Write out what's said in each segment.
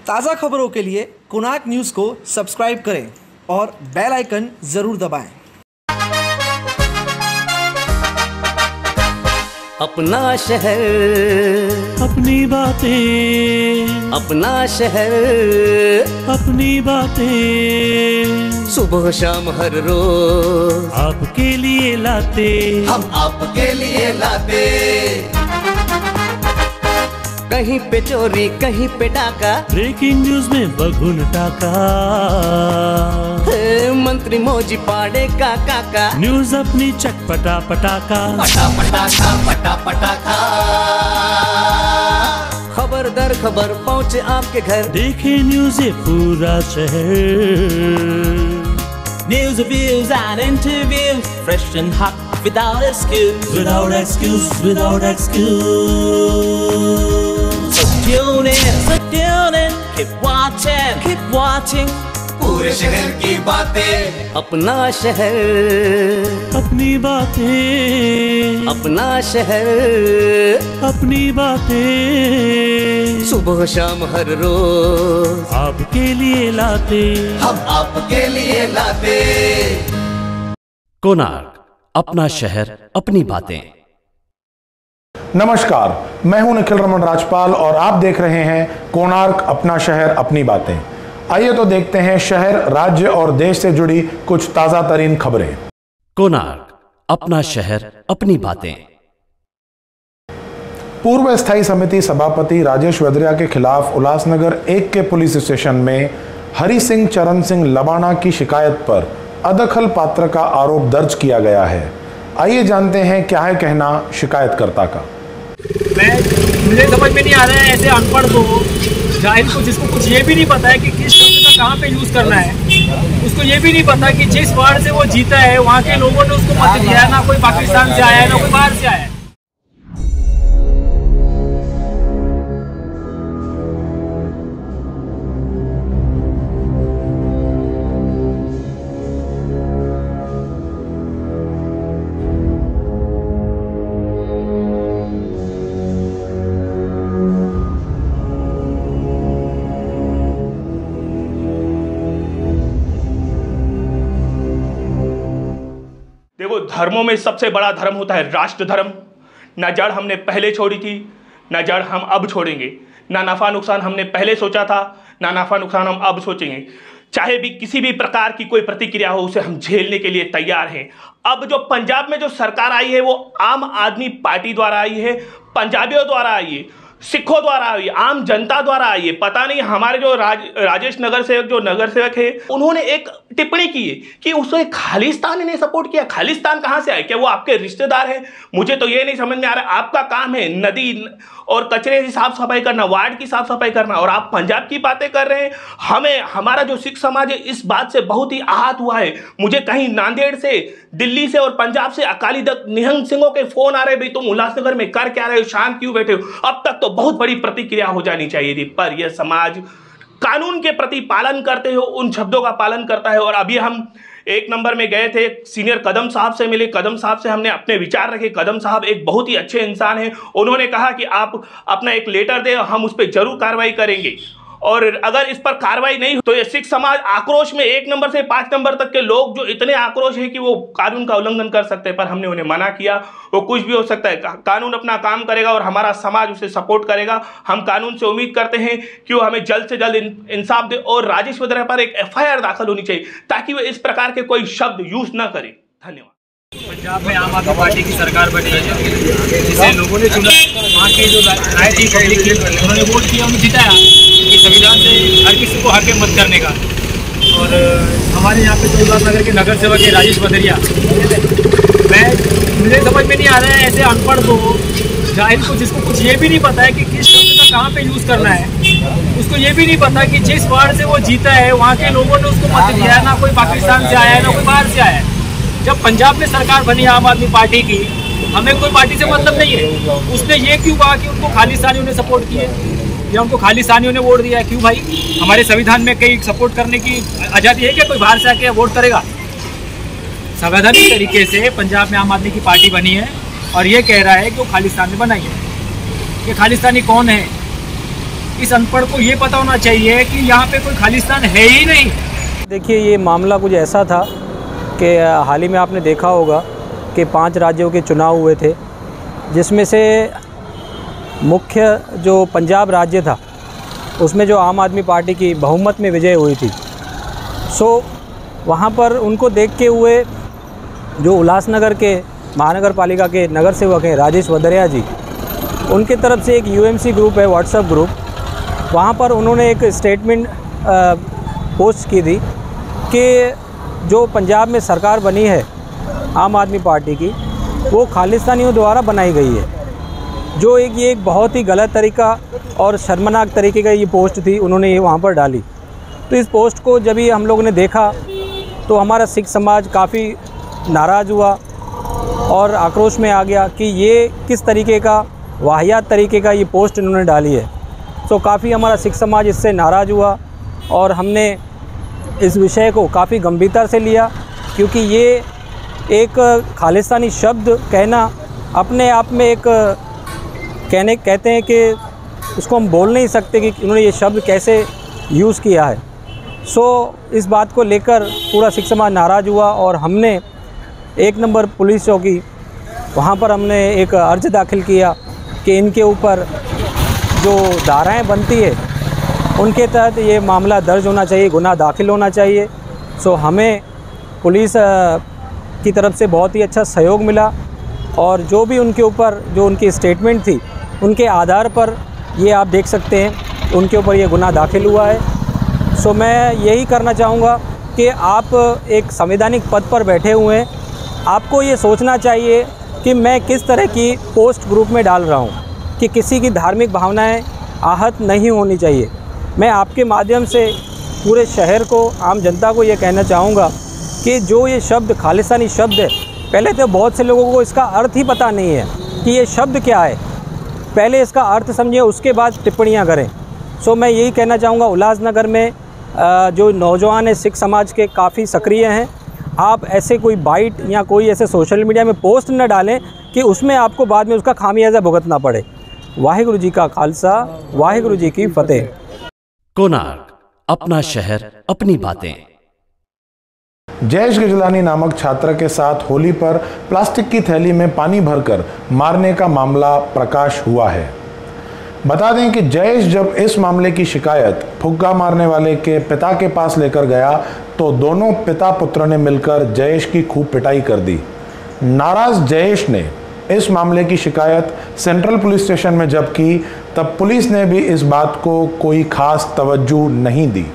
ताज़ा खबरों के लिए कोणार्क न्यूज़ को सब्सक्राइब करें और बेल आइकन ज़रूर दबाएं। अपना शहर अपनी बातें, अपना शहर अपनी बातें, सुबह शाम हर रोज आपके लिए लाते, हम आपके लिए लाते। कहीं पे चोरी कहीं पे डाका, ब्रेकिंग न्यूज में बगुन टाका, मंत्री मौजी पाड़े का काका, न्यूज अपनी चटपटा पटाका, पटा पटाखा पटा पटाखा। खबर दर खबर पहुँचे आपके घर, देखे न्यूज ये पूरा शहर। News, reviews and interviews, fresh and hot, without excuse. Without excuse, without excuse. So tune in, keep watching. पूरे शहर की बातें, अपना शहर अपनी बातें, अपना शहर अपनी बातें, सुबह शाम हर रोज आपके लिए लाते, हम आपके लिए लाते। कोणार्क, अपना शहर अपनी बातें। नमस्कार, मैं हूं निखिल रमन राजपाल और आप देख रहे हैं कोणार्क अपना शहर अपनी बातें। आइए तो देखते हैं शहर, राज्य और देश से जुड़ी कुछ ताजा तरीन खबरें। कोणार्क, अपना शहर अपनी बातें। पूर्व स्थायी समिति सभापति राजेश वद्रिया के खिलाफ उल्लासनगर 1 के पुलिस स्टेशन में हरि सिंह चरण सिंह लबाना की शिकायत पर अदखल पात्र का आरोप दर्ज किया गया है। आइए जानते हैं क्या है कहना शिकायतकर्ता का। मुझे समझ में नहीं आ रहा है ऐसे अनपढ़ को, जाहिल को, जिसको कुछ ये भी नहीं पता है कि किस शब्द का कहाँ पे यूज करना है, उसको ये भी नहीं पता कि जिस वार्ड से वो जीता है वहाँ के लोगों ने उसको मत दिया है, ना कोई पाकिस्तान से आया है ना कोई बाहर से आया है। देखो, धर्मों में सबसे बड़ा धर्म होता है राष्ट्र धर्म। ना जड़ हमने पहले छोड़ी थी, ना जड़ हम अब छोड़ेंगे। ना नफ़ा नुकसान हमने पहले सोचा था, ना नफ़ा नुकसान हम अब सोचेंगे। चाहे भी किसी भी प्रकार की कोई प्रतिक्रिया हो, उसे हम झेलने के लिए तैयार हैं। अब जो पंजाब में जो सरकार आई है वो आम आदमी पार्टी द्वारा आई है, पंजाबियों द्वारा आई है, सिखों द्वारा आई है, आम जनता द्वारा आई है। पता नहीं हमारे जो राजेश नगर सेवक जो नगर सेवक है, उन्होंने एक टिप्पणी की है कि उसे खालिस्तान ने सपोर्ट किया। खालिस्तान कहाँ से आए? क्या वो आपके रिश्तेदार हैं? मुझे तो ये नहीं समझ में आ रहा है। आपका काम है नदी और कचरे की साफ सफाई करना, वार्ड की साफ सफाई करना, और आप पंजाब की बातें कर रहे हैं। हमारा जो सिख समाज है इस बात से बहुत ही आहत हुआ है। मुझे कहीं नांदेड़ से, दिल्ली से और पंजाब से अकाली दल निहंग सिंहों के फोन आ रहे, भाई तुम उल्लासनगर में कर क्या रहे हो, शांत क्यों बैठे हो? अब तक तो बहुत बड़ी प्रतिक्रिया हो जानी चाहिए थी, पर यह समाज कानून के प्रति पालन करते हो, उन शब्दों का पालन करता है। और अभी हम 1 नंबर में गए थे, सीनियर कदम साहब से मिले। कदम साहब से हमने अपने विचार रखे। कदम साहब एक बहुत ही अच्छे इंसान हैं। उन्होंने कहा कि आप अपना एक लेटर दें, हम उस पर जरूर कार्रवाई करेंगे, और अगर इस पर कार्रवाई नहीं तो ये सिख समाज आक्रोश में 1 नंबर से 5 नंबर तक के लोग जो इतने आक्रोश है कि वो कानून का उल्लंघन कर सकते हैं। पर हमने उन्हें मना किया। वो कुछ भी हो सकता है, कानून अपना काम करेगा और हमारा समाज उसे सपोर्ट करेगा। हम कानून से उम्मीद करते हैं कि वो हमें जल्द से जल्द इंसाफ दे और राजेश वद्रिया पर एक FIR दाखिल होनी चाहिए ताकि वो इस प्रकार के कोई शब्द यूज ना करे। धन्यवाद। पंजाब में आम आदमी पार्टी की सरकार बनी है, जिसे लोगों ने चुना। वहाँ की जो राय थी पब्लिक की, उन्होंने वोट किया, उन्हें जिताया कि संविधान से हर किसी को हक है मत करने का। और हमारे यहाँ पे तो उल्लासनगर के नगर सेवक है राजेश वद्रिया। मुझे समझ में नहीं आ रहा है ऐसे अनपढ़ को, जाहिल को, जिसको कुछ ये भी नहीं पता है कि किस शब्द का कहाँ पे यूज़ करना है, उसको ये भी नहीं पता कि जिस वार्ड से वो जीता है वहाँ के लोगों ने उसको मत दिया है, ना कोई पाकिस्तान से आया है ना कोई बाहर से आया है। जब पंजाब में सरकार बनी आम आदमी पार्टी की, हमें कोई पार्टी से मतलब नहीं है। उसने ये क्यों कहा कि उनको खालिस्तानियों ने सपोर्ट किए या उनको खालिस्तानियों ने वोट दिया है? क्यों भाई? हमारे संविधान में कहीं सपोर्ट करने की आज़ादी है क्या? कोई बाहर से आके वोट करेगा? संवैधानिक तरीके से पंजाब में आम आदमी की पार्टी बनी है और ये कह रहा है कि वो खालिस्तान ने बनाई है। ये खालिस्तानी कौन है? इस अनपढ़ को ये पता होना चाहिए कि यहाँ पे कोई खालिस्तान है ही नहीं। देखिए, ये मामला कुछ ऐसा था कि हाल ही में आपने देखा होगा कि 5 राज्यों के चुनाव हुए थे, जिसमें से मुख्य जो पंजाब राज्य था उसमें जो आम आदमी पार्टी की बहुमत में विजय हुई थी। वहाँ पर उनको देखते हुए जो उल्लासनगर के महानगर पालिका के नगर सेवक हैं राजेश वदरिया जी, उनके तरफ से एक यूएमसी ग्रुप है, व्हाट्सएप ग्रुप, वहाँ पर उन्होंने एक स्टेटमेंट पोस्ट की थी कि जो पंजाब में सरकार बनी है आम आदमी पार्टी की, वो खालिस्तानियों द्वारा बनाई गई है। जो ये एक बहुत ही गलत तरीका और शर्मनाक तरीके का ये पोस्ट थी, उन्होंने ये वहाँ पर डाली। तो इस पोस्ट को जब ही हम लोगों ने देखा तो हमारा सिख समाज काफ़ी नाराज़ हुआ और आक्रोश में आ गया कि ये किस तरीके का वाहियात तरीके का ये पोस्ट इन्होंने डाली है। तो काफ़ी हमारा सिख समाज इससे नाराज़ हुआ और हमने इस विषय को काफ़ी गंभीरता से लिया, क्योंकि ये एक खालिस्तानी शब्द कहना अपने आप में एक कहते हैं कि उसको हम बोल नहीं सकते कि उन्होंने ये शब्द कैसे यूज़ किया है। इस बात को लेकर पूरा सिख समाज नाराज़ हुआ और हमने 1 नंबर पुलिस चौकी वहाँ पर हमने एक अर्ज दाखिल किया कि इनके ऊपर जो धाराएँ बनती है उनके तहत ये मामला दर्ज होना चाहिए, गुनाह दाखिल होना चाहिए। हमें पुलिस की तरफ से बहुत ही अच्छा सहयोग मिला और जो भी उनके ऊपर जो उनकी स्टेटमेंट थी उनके आधार पर ये आप देख सकते हैं उनके ऊपर ये गुनाह दाखिल हुआ है। मैं यही करना चाहूँगा कि आप एक संवैधानिक पद पर बैठे हुए हैं, आपको ये सोचना चाहिए कि मैं किस तरह की पोस्ट ग्रुप में डाल रहा हूँ कि किसी की धार्मिक भावनाएं आहत नहीं होनी चाहिए। मैं आपके माध्यम से पूरे शहर को, आम जनता को ये कहना चाहूँगा कि जो ये शब्द खालिस्तानी शब्द है, पहले तो बहुत से लोगों को इसका अर्थ ही पता नहीं है कि ये शब्द क्या है। पहले इसका अर्थ समझिए, उसके बाद टिप्पणियाँ करें। मैं यही कहना चाहूँगा, उल्लासनगर में जो नौजवान है सिख समाज के काफ़ी सक्रिय हैं। आप ऐसे कोई बाइट या कोई ऐसे सोशल मीडिया में पोस्ट न डालें कि उसमें आपको बाद में उसका खामियाजा भुगतना पड़े। वाहिगुरु जी का खालसा, वाहिगुरु जी की फतेह। कोणार्क, अपना शहर, अपनी बातें। जयेश गिजलानी नामक छात्र के साथ होली पर प्लास्टिक की थैली में पानी भरकर मारने का मामला प्रकाश हुआ है। बता दें कि जयेश जब इस मामले की शिकायत फुग्गा मारने वाले के पिता के पास लेकर गया तो दोनों पिता पुत्र ने मिलकर जयेश की खूब पिटाई कर दी। नाराज जयेश ने इस मामले की शिकायत सेंट्रल पुलिस स्टेशन में जब की, तब पुलिस ने भी इस बात को कोई खास तवज्जो नहीं दी।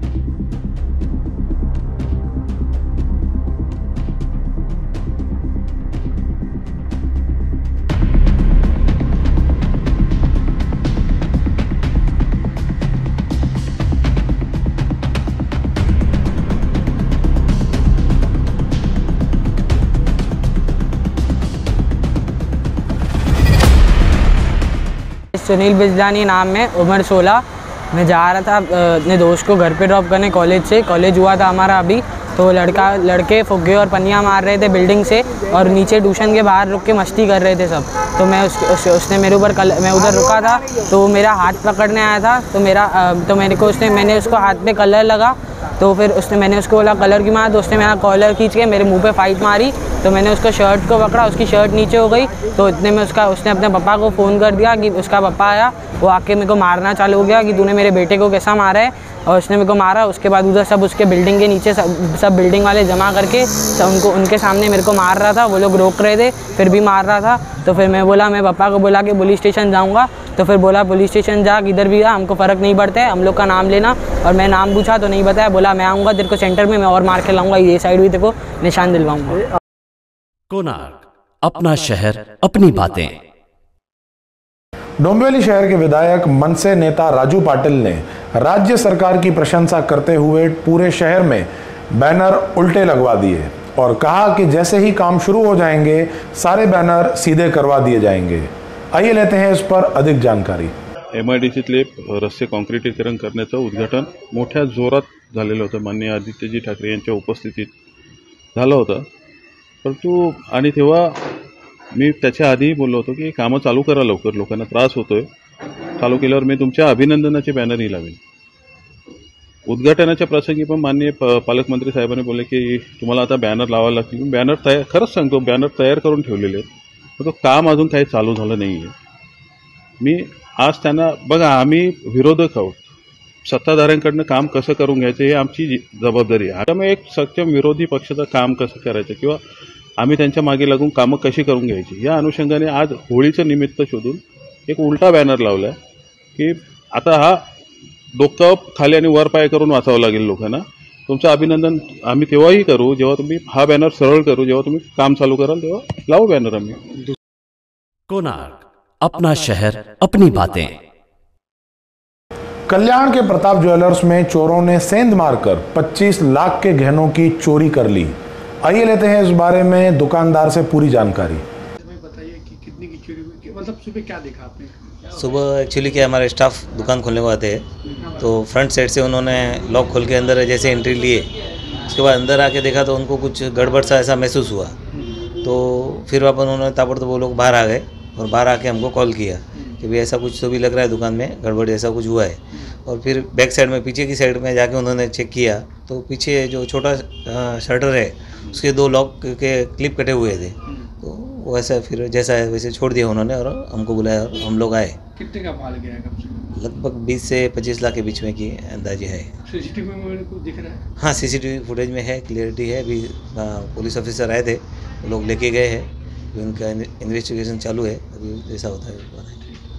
सुनील बिजलानी नाम है, उम्र 16। मैं जा रहा था अपने दोस्त को घर पे ड्रॉप करने कॉलेज से। कॉलेज हुआ था हमारा अभी, तो लड़के फुग्गे और पन्नियाँ मार रहे थे बिल्डिंग से और नीचे ट्यूशन के बाहर रुक के मस्ती कर रहे थे सब। तो मैं उसने मेरे ऊपर मैं उधर रुका था तो वो मेरा हाथ पकड़ने आया था, तो मैंने उसको हाथ पे कलर लगा। तो फिर मैंने उसको बोला कलर की मारा, तो उसने मेरा कॉलर खींच के मेरे मुंह पे फाइट मारी। तो मैंने उसको शर्ट को पकड़ा, उसकी शर्ट नीचे हो गई। तो इतने में उसने अपने पापा को फ़ोन कर दिया कि उसका पापा आया, वो आके मेरे को मारना चालू हो गया कि तूने मेरे बेटे को कैसा मारा है। और उसने मेरे को मारा। उसके बाद उधर सब उसके बिल्डिंग के नीचे सब बिल्डिंग वाले जमा करके सब उनके सामने मेरे को मार रहा था। वो लोग रोक रहे थे फिर भी मार रहा था। तो फिर मैं पापा को बोला कि पुलिस स्टेशन जाऊँगा। तो फिर बोला पुलिस स्टेशन जा, किधर भी जा, हमको फ़र्क नहीं पड़ता है, हम लोग का नाम लेना। और मैं नाम पूछा तो नहीं बताया। बोला मैं आऊँगा तेरे को सेंटर में, मैं और मार के लाऊंगा, ये साइड भी तेरे को निशान दिलवाऊंगा। कोणार्क, अपना शहर, अपनी बातें। डोंबिवली शहर के विधायक मनसे नेता राजू पाटिल ने राज्य सरकार की प्रशंसा करते हुए पूरे शहर में बैनर उल्टे लगवा दिए और कहा कि जैसे ही काम शुरू हो जाएंगे सारे बैनर सीधे करवा दिए जाएंगे। आइए लेते हैं इस पर अधिक जानकारी। MIDCतले रस्ते कॉन्क्रिटीकरण करण्याचं उद्घाटन मोठ्या जोरात झालेलं होतं। माननीय आदित्यजी ठाकरे यांच्या उपस्थितीत झालं होतं। परंतु आणि तेव्हा मी त्याच्या आधी बोललो होतो की कामं चालू करा लवकर, लोकांना त्रास होतोय। चालू केल्यावर मी तुमच्या अभिनंदनाचे बॅनरही लावेन. उद्घाटनाच्या प्रसंगी पण माननीय पालकमंत्री साहेबांनी बोलले की तुम्हाला आता बॅनर लावायला लागतील. बॅनर तयार, खरंच सांगतो, बॅनर तयार करून ठेवलेले आहेत, पण तो काम अजून काही चालू झालं नाही आहे. मी आज त्यांना, बघा आम्ही विरोधक आहोत, सत्ताधाऱ्यांकडनं काम कसं करून घ्यायचं हे आमची जबाबदारी आहे. आता मग एक सक्षम विरोधी पक्षाचं काम कसं करायचं किंवा आम्ही त्यांच्या मागे लागून कामं कशी करून घ्यायची या अनुषंगाने आज होळीचं निमित्त शोधून एक उलटा बॅनर लावला आहे की आता हा डोकं खाली आणि वर पाय करून वाचावं लागेल लोकांना. तुमचं अभिनंदन आम्ही तेव्हाही करू जेव्हा तुम्ही हा बॅनर सरळ करू, जेव्हा तुम्ही काम चालू कराल तेव्हा लावू बॅनर आम्ही. कोणार्क, अपना शहर अपनी बातें. कल्याण के प्रताप ज्वेलर्स में चोरों ने सेंध मारकर 25 लाख के गहनों की चोरी कर ली. आइए लेते हैं इस बारे में दुकानदार से पूरी जानकारी. बताइए कि कितनी की चोरी हुई, मतलब सुबह क्या देखा आपने? सुबह एक्चुअली क्या हमारे स्टाफ दुकान खोलने को आते हैं तो फ्रंट साइड से उन्होंने लॉक खोल के अंदर जैसे एंट्री लिए, उसके बाद अंदर आके देखा तो उनको कुछ गड़बड़ सा ऐसा महसूस हुआ. तो फिर अपन उन्होंने ताबड़तोड़ वो लोग बाहर आ गए और बाहर आके हमको कॉल किया कि भाई ऐसा कुछ तो भी लग रहा है, दुकान में गड़बड़ ऐसा कुछ हुआ है. और फिर बैक साइड में, पीछे की साइड में जाके उन्होंने चेक किया तो पीछे जो छोटा शटर है उसके 2 लॉक के क्लिप कटे हुए थे. तो वैसा फिर जैसा है वैसे छोड़ दिया उन्होंने और हमको बुलाया और हम लोग आए. कितने का माल गया कब से? लगभग 20 से 25 लाख के बीच में की अंदाजे है. सीसीटीवी में कुछ दिख रहा है? हाँ, सीसीटीवी फुटेज में है, क्लियरिटी है. अभी पुलिस ऑफिसर आए थे, वो लोग लेके गए हैं, उनका इन्वेस्टिगेशन चालू है. अभी जैसा होता है बताएं.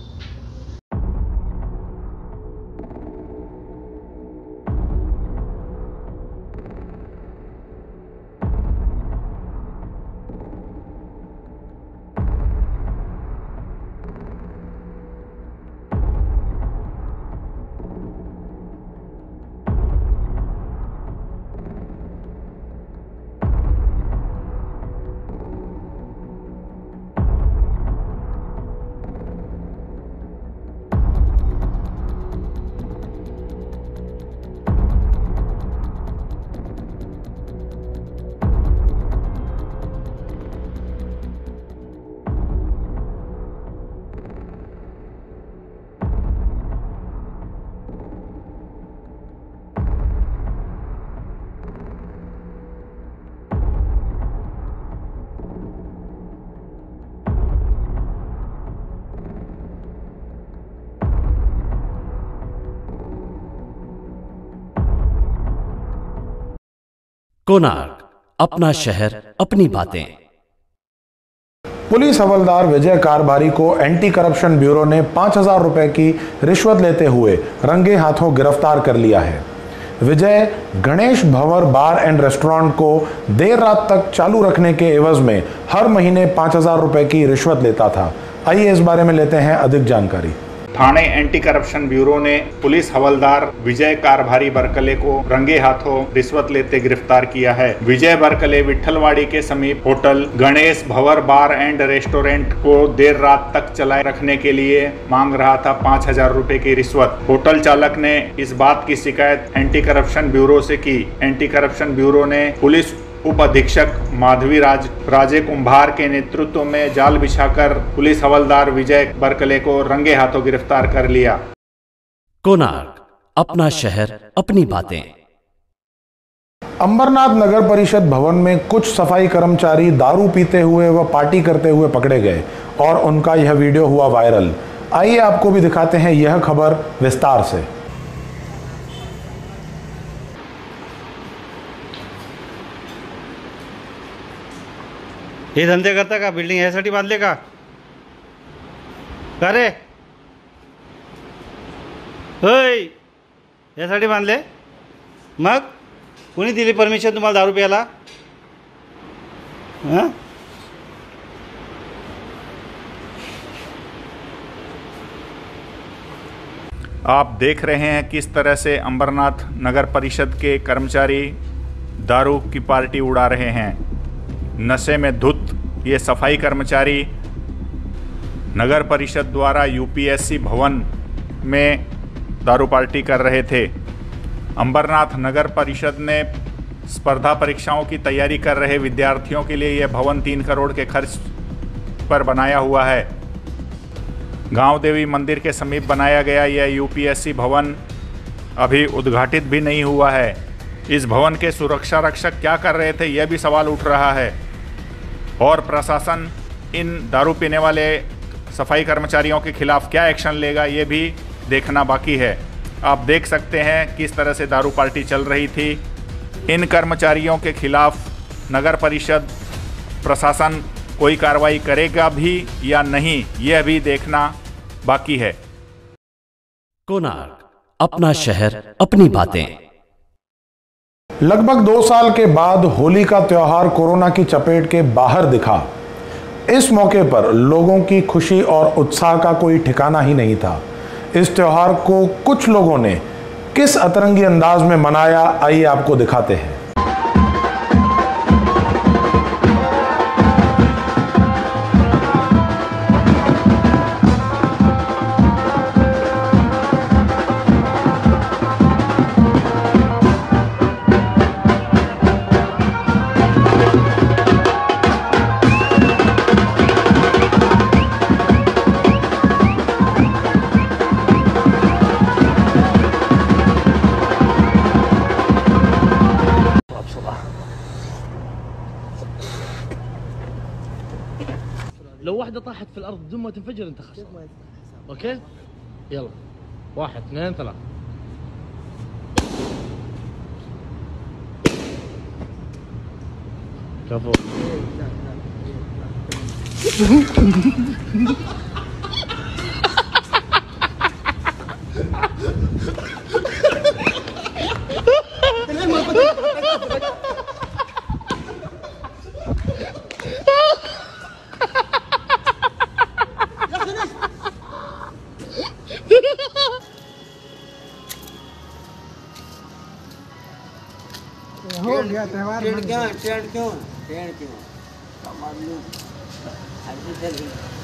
कोणार्क, अपना शहर अपनी बातें. पुलिस हवलदार विजय कारभारी को एंटी करप्शन ब्यूरो ने 5,000 रुपए की रिश्वत लेते हुए रंगे हाथों गिरफ्तार कर लिया है. Vijay Ganesh Bhanwar bar and restaurant को देर रात तक चालू रखने के एवज में हर महीने 5,000 रुपए की रिश्वत लेता था. आइए इस बारे में लेते हैं अधिक जानकारी. थाने एंटी करप्शन ब्यूरो ने पुलिस हवलदार विजय कारभारी बरकले को रंगे हाथों रिश्वत लेते गिरफ्तार किया है. विजय बरकले विट्ठलवाड़ी के समीप hotel Ganesh Bhanwar bar and restaurant को देर रात तक चलाए रखने के लिए मांग रहा था 5,000 रुपए की रिश्वत. होटल चालक ने इस बात की शिकायत एंटी करप्शन ब्यूरो से की. एंटी करप्शन ब्यूरो ने पुलिस उप अधीक्षक माधवी राजे कुंभार के नेतृत्व में जाल बिछाकर पुलिस हवलदार विजय बरकले को रंगे हाथों गिरफ्तार कर लिया. कोणार्क, अपना शहर अपनी बातें. अंबरनाथ नगर परिषद भवन में कुछ सफाई कर्मचारी दारू पीते हुए व पार्टी करते हुए पकड़े गए और उनका यह वीडियो हुआ वायरल. आइए आपको भी दिखाते हैं यह खबर विस्तार से. हे धंदे करता का? बिल्डिंग यासाठी बांधले का? का रे? होय, यासाठी बांधले? मग कोणी दिली परमिशन तुम्हाला दारू प्यायला? हां? आप देख रहे हैं किस तरह से अंबरनाथ नगर परिषद के कर्मचारी दारू की पार्टी उड़ा रहे हैं. नशे में धुत ये सफाई कर्मचारी नगर परिषद द्वारा यूपीएससी भवन में दारू पार्टी कर रहे थे. अंबरनाथ नगर परिषद ने स्पर्धा परीक्षाओं की तैयारी कर रहे विद्यार्थियों के लिए यह भवन 3 करोड़ के खर्च पर बनाया हुआ है. गांव देवी मंदिर के समीप बनाया गया यह यूपीएससी भवन अभी उद्घाटित भी नहीं हुआ है। इस भवन के सुरक्षा रक्षक क्या कर रहे थे, यह भी सवाल उठ रहा है। और प्रशासन इन दारू पीने वाले सफाई कर्मचारियों के खिलाफ क्या एक्शन लेगा, ये भी देखना बाकी है। आप देख सकते हैं किस तरह से दारू पार्टी चल रही थी। इन कर्मचारियों के खिलाफ नगर परिषद प्रशासन कोई कार्रवाई करेगा भी या नहीं, यह भी देखना बाकी है। कोणार्क, अपना शहर, अपनी बातें। लगभग 2 साल के बाद होली का त्योहार कोरोना की चपेट के बाहर दिखा। इस मौके पर लोगों की खुशी और उत्साह का कोई ठिकाना ही नहीं था। इस त्योहार को कुछ लोगों ने किस अतरंगी अंदाज में मनाया, आइए आपको दिखाते हैं। لو واحدة طاحت في الأرض بدون ما تنفجر أنت خسر. أوكي؟ يلا 1 2 3. كفو. हो गया त्योहार। ट्रेंड क्यों मालूम अभी चल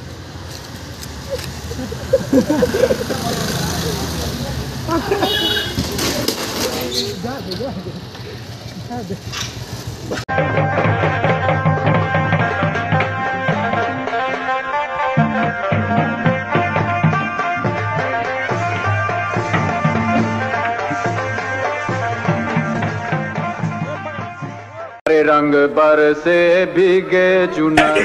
रंग बरसे भीगे चुनर।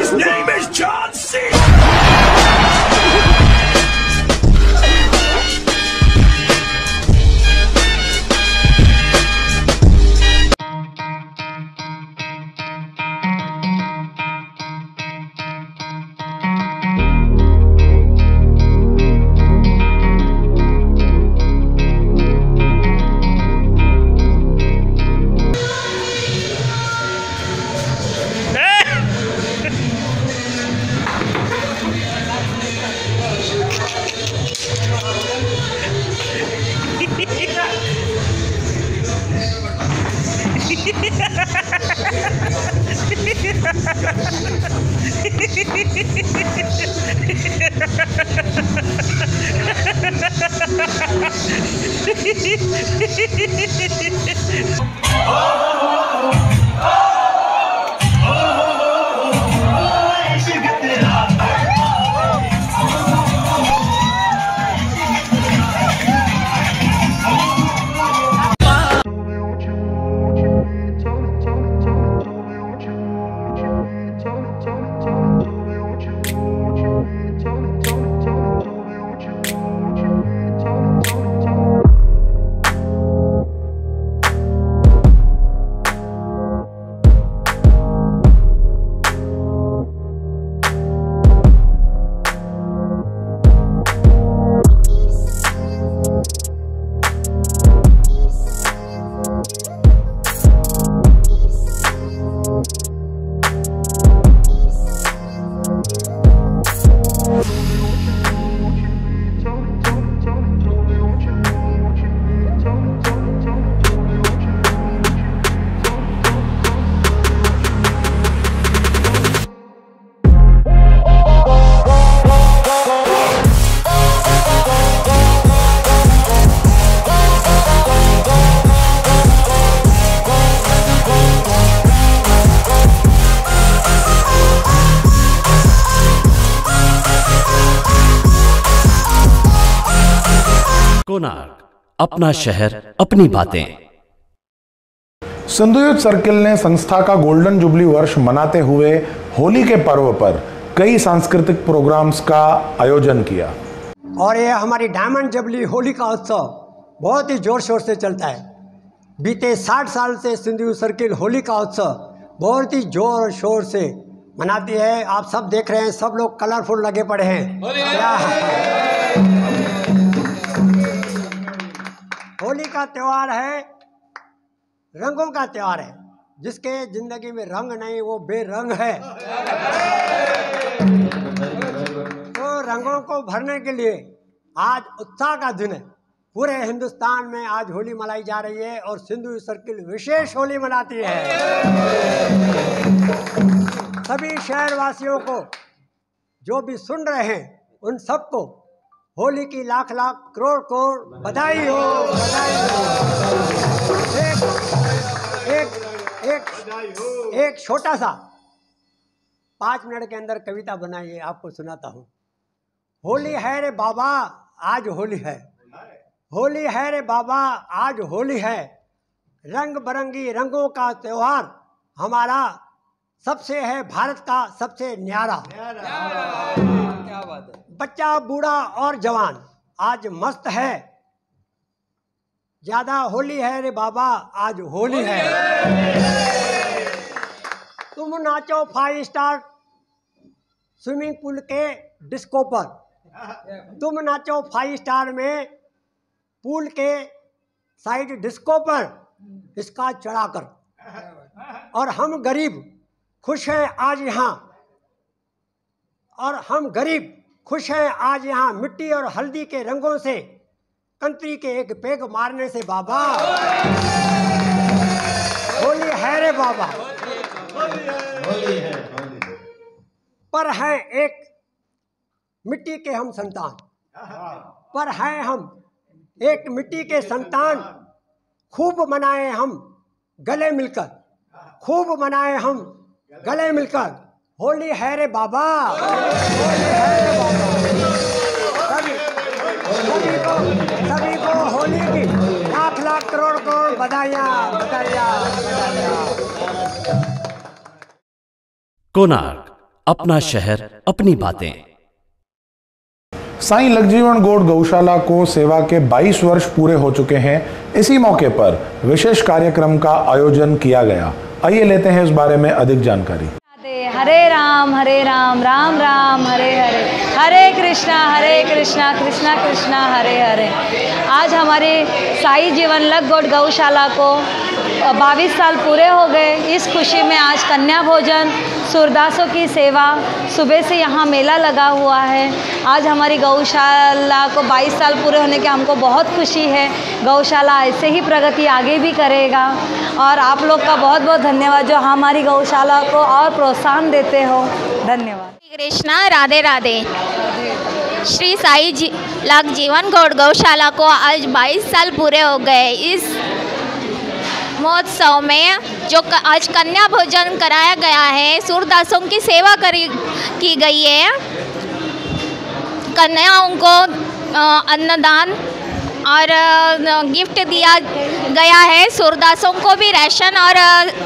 कोणार्क, अपना शहर, अपनी बातें। सिंधु यूथ सर्किल ने संस्था का गोल्डन जुबली वर्ष मनाते हुए होली के पर्व पर कई सांस्कृतिक प्रोग्राम्स का आयोजन किया। और ये हमारी डायमंड जुबली होली का उत्सव बहुत ही जोर शोर से चलता है। बीते 60 साल से सिंधु यूथ सर्किल होली का उत्सव बहुत ही जोर और शोर से मनाती है। आप सब देख रहे हैं, सब लोग कलरफुल लगे पड़े हैं। होली का त्यौहार है, रंगों का त्यौहार है। जिसके जिंदगी में रंग नहीं वो बेरंग है। तो रंगों को भरने के लिए आज उत्साह का दिन है। पूरे हिंदुस्तान में आज होली मनाई जा रही है और सिंधु यूथ सर्किल विशेष होली मनाती है। सभी शहरवासियों को, जो भी सुन रहे हैं, उन सबको होली की लाख लाख करोड़ करोड़ बधाई हो, बधाई हो। एक छोटा सा 5 मिनट के अंदर कविता बनाइए, आपको सुनाता हूँ। होली है रे बाबा आज होली है, होली है रे बाबा आज होली है, रंग बरंगी रंगों का त्योहार हमारा सबसे है भारत का सबसे न्यारा। क्या बात है। बच्चा बूढ़ा और जवान आज मस्त है, ज्यादा होली है रे बाबा आज होली है। तुम नाचो 5 स्टार स्विमिंग पूल के डिस्को पर, तुम नाचो 5 स्टार में पूल के साइड डिस्को पर इसका चढ़ाकर। और हम गरीब खुश हैं आज यहाँ, और हम गरीब खुश हैं आज यहाँ, मिट्टी और हल्दी के रंगों से कंत्री के एक पेग मारने से बाबा। होली है रे बाबा। पर हैं एक मिट्टी के हम संतान, पर हैं हम एक मिट्टी के संतान। खूब मनाए हम गले मिलकर, खूब मनाए हम गले मिलकर। होली है रे बाबा, होली है रे बाबा। सभी को होली की लाख लाख करोड़ करोड़ बधाइयाँ, बधाइयाँ, बधाइयाँ। कोणार्क, अपना शहर, अपनी बातें। साईं लखजीवन गौड़ गौशाला को सेवा के 22 वर्ष पूरे हो चुके हैं। इसी मौके पर विशेष कार्यक्रम का आयोजन किया गया। आइए लेते हैं इस बारे में अधिक जानकारी। हरे राम राम राम हरे हरे, हरे कृष्णा कृष्णा कृष्णा हरे हरे। आज हमारे साई जीवन लख गौड़ गौशाला को 22 साल पूरे हो गए। इस खुशी में आज कन्या भोजन, सूरदासों की सेवा, सुबह से यहाँ मेला लगा हुआ है। आज हमारी गौशाला को 22 साल पूरे होने के हमको बहुत खुशी है। गौशाला ऐसे ही प्रगति आगे भी करेगा और आप लोग का बहुत बहुत धन्यवाद जो हमारी गौशाला को और प्रोत्साहन देते हो। धन्यवाद। कृष्णा, राधे राधे। श्री साई लख जीवन गौड़ गौशाला को आज 22 साल पूरे हो गए। इस महोत्सव में जो आज कन्या भोजन कराया गया है, सूरदासों की सेवा की गई है। कन्याओं को अन्नदान और गिफ्ट दिया गया है। सूरदासों को भी राशन और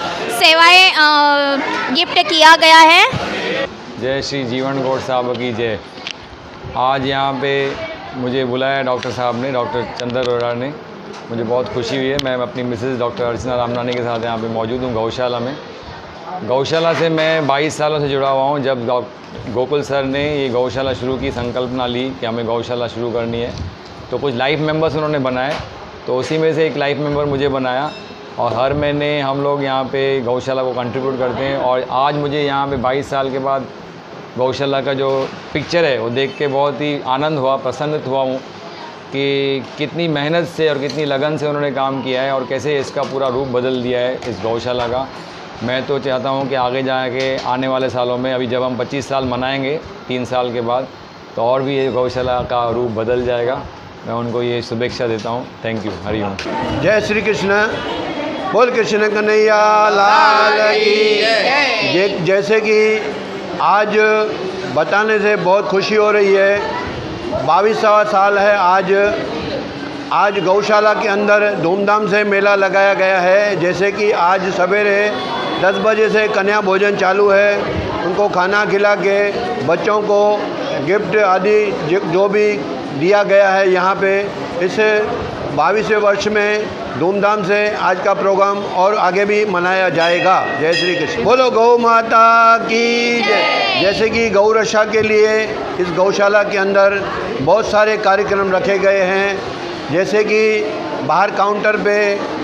सेवाएं गिफ्ट किया गया है। जय श्री जीवन गौड़ साहब की जय। आज यहाँ पे मुझे बुलाया डॉक्टर साहब ने, डॉक्टर चंद्र अरोड़ा ने। मुझे बहुत खुशी हुई है। मैं अपनी मिसेस डॉक्टर अर्चना रामनानी के साथ यहाँ पे मौजूद हूँ गौशाला में। गौशाला से मैं 22 सालों से जुड़ा हुआ हूँ। जब गोकुल सर ने ये गौशाला शुरू की, संकल्पना ली कि हमें गौशाला शुरू करनी है, तो कुछ लाइफ मेंबर्स उन्होंने बनाए, तो उसी में से एक लाइफ मेंबर मुझे बनाया। और हर महीने हम लोग यहाँ पे गौशाला को कंट्रीब्यूट करते हैं। और आज मुझे यहाँ पे 22 साल के बाद गौशाला का जो पिक्चर है वो देख के बहुत ही आनंद हुआ, प्रसन्नित हुआ हूँ कि कितनी मेहनत से और कितनी लगन से उन्होंने काम किया है और कैसे इसका पूरा रूप बदल दिया है इस गौशाला का। मैं तो चाहता हूँ कि आगे जाके आने वाले सालों में, अभी जब हम 25 साल मनाएंगे 3 साल के बाद, तो और भी ये गौशाला का रूप बदल जाएगा। मैं उनको ये शुभेच्छा देता हूँ। Thank you. हरिओम। जय श्री कृष्ण। बोल कृष्ण कन्हैया लाल की। जैसे कि आज बताने से बहुत खुशी हो रही है। 22वां साल है आज आज गौशाला के अंदर धूमधाम से मेला लगाया गया है। जैसे कि आज सवेरे 10 बजे से कन्या भोजन चालू है, उनको खाना खिला के बच्चों को गिफ्ट आदि जो भी दिया गया है यहाँ पे। इस 22वें वर्ष में धूमधाम से आज का प्रोग्राम और आगे भी मनाया जाएगा। जय श्री कृष्ण। बोलो गौ माता की जय। जैसे कि गौ रक्षा के लिए इस गौशाला के अंदर बहुत सारे कार्यक्रम रखे गए हैं। जैसे कि बाहर काउंटर पे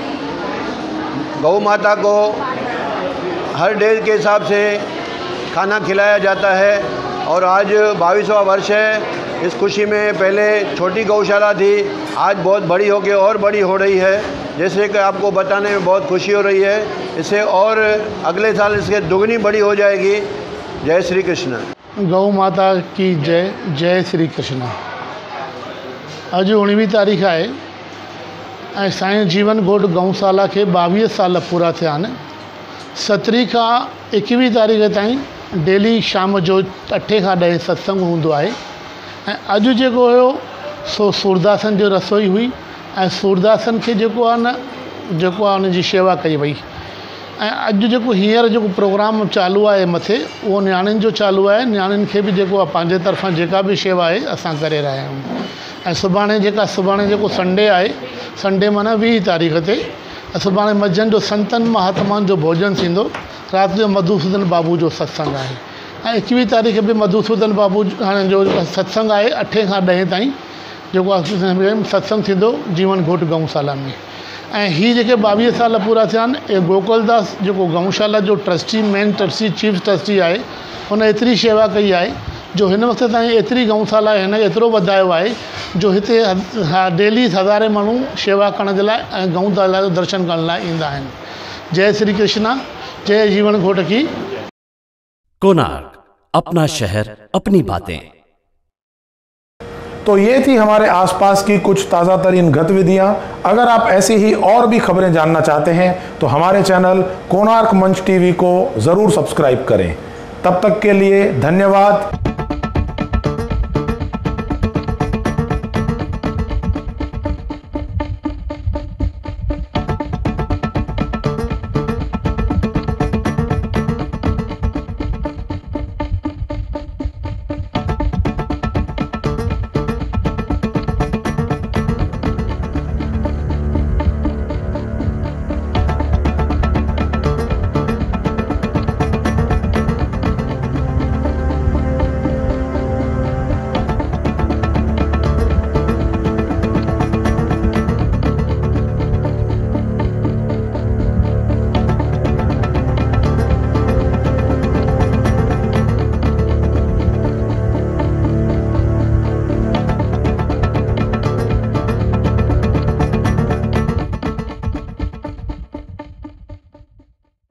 गौ माता को हर डे के हिसाब से खाना खिलाया जाता है और आज 22वां वर्ष है। इस खुशी में पहले छोटी गौशाला थी, आज बहुत बड़ी होकर और बड़ी हो रही है। जैसे कि आपको बताने में बहुत खुशी हो रही है। इसे और अगले साल इसके दुगनी बड़ी हो जाएगी। जय श्री कृष्ण। गौ माता की जय। जय श्री कृष्ण। अज 19 तारीख़ है ऐं साईं जीवन घोट गौशाला के 22 साल पूरा थिया आहिनि। 17 खां 21 तारीख़ ताईं डेली शाम जो 8 खां 10 सत्संग हूंदो आहे। ऐं अॼु जेको हुयो सो सूरदासन जो रसोई हुई ऐं सूरदासन खे जेको आहे न जेको आहे उनजी शेवा कई वई। ऐं अॼु जेको हींअर जेको प्रोग्राम चालू आहे मथे उहो नियाणियुनि जो चालू आहे। नियाणियुनि खे बि जेको आहे पंहिंजे तरफ़ां जेका बि शेवा आहे असां करे रहिया आहियूं। ऐं सुभाणे जेको संडे आहे, संडे माना 20 तारीख़ ते सुभाणे मंझंदि जो संतनि महात्माउनि जो भोजन थींदो। राति जो मधुसूदन बाबू जो सत्संग आहे। ऐं 21 तारीख़ बि मधुसूदन बाबू हाणे जो सत्संग आहे 8 खां 10 ताईं जेको आहे सत्संग थींदो जीवन घोट गौशाला में। ऐं ही जेके 22 साल पूरा थिया आहिनि, ए गोकुलदास जेको गौशाला जो trustee main trustee chief trustee आहे, हुन एतिरी शेवा कई आहे जो हिन वक़्त ताईं एतिरी गौशाला हिन एतिरो वधायो आहे जो हिते डेली हज़ारे माण्हू शेवा करण जे लाइ ऐं गौशाला जो दर्शन करण लाइ ईंदा आहिनि। जय श्री कृष्णा। जय जीवन घोट की। कोणार्क, अपना शहर अपनी बातें। तो ये थी हमारे आसपास की कुछ ताज़ा तरीन गतिविधियां। अगर आप ऐसी ही और भी खबरें जानना चाहते हैं तो हमारे चैनल कोणार्क मंच टीवी को ज़रूर सब्सक्राइब करें। तब तक के लिए धन्यवाद।